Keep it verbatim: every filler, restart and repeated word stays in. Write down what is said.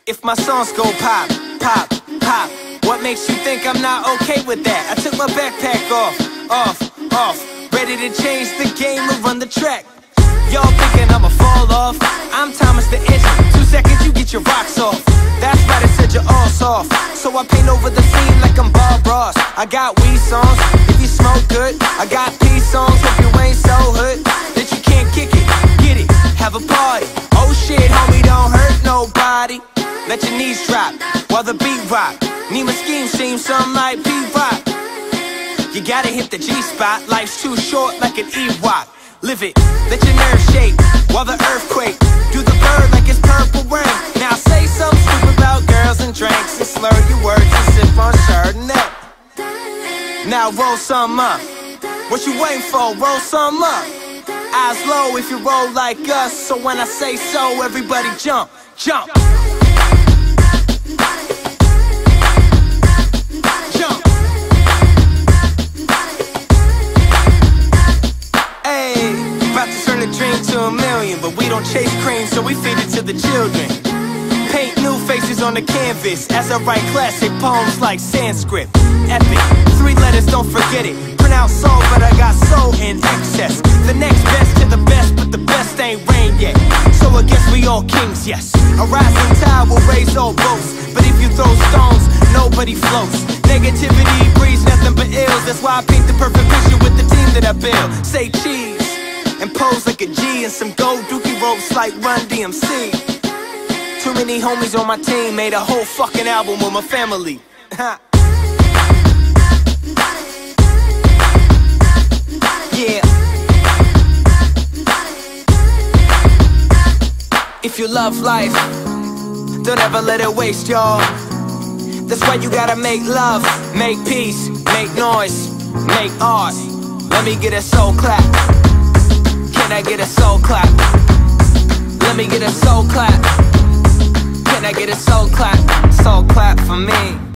If my songs go pop, pop, pop, what makes you think I'm not okay with that? I took my backpack off, off, off, ready to change the game and run the track. Y'all thinking I'ma fall off? I'm Thomas the Engine. Two seconds, you get your rocks off. That's right, I said you're all soft. So I paint over the scene like I'm Bob Ross. I got weed songs, if you smoke good. I got peace songs, if you ain't so hood that you can't kick it, get it, have a party. Oh shit, homie, don't hurt nobody. Let your knees drop while the beat rock. Need my scheme seems something like P-Rock. You gotta hit the G-spot. Life's too short like an Ewok. Live it, let your nerves shake while the earthquake. Do the bird like it's purple rain. Now say something stupid about girls and drinks and slur your words and sip on Chardonnay. Now roll some up. What you waiting for? Roll some up. Eyes low if you roll like us. So when I say so, everybody jump, jump. To a million, but we don't chase cream, so we feed it to the children. Paint new faces on the canvas as I write classic poems like Sanskrit. Epic, three letters, don't forget it. Pronounce soul, but I got soul in excess. The next best to the best, but the best ain't rain yet. So I guess we all kings, yes. A rising tide will raise all boats, but if you throw stones, nobody floats. Negativity breeds nothing but ills. That's why I paint the perfect picture with the team that I build. Say cheese and pose like a G and some gold dookie ropes like Run D M C. Too many homies on my team, made a whole fucking album with my family. Yeah. If you love life, don't ever let it waste, y'all. That's why you gotta make love, make peace, make noise, make art. Let me get a soul clap. Can I get a soul clap? Let me get a soul clap. Can I get a soul clap? Soul clap for me.